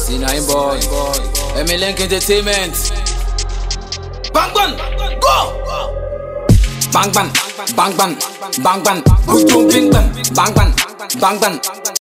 C9 boy, Emylink Entertainment. Baag Gban, go! Baag Gban, Baag Gban, Baag Gban, Baag Gban, Baag Gban, Baag Gban.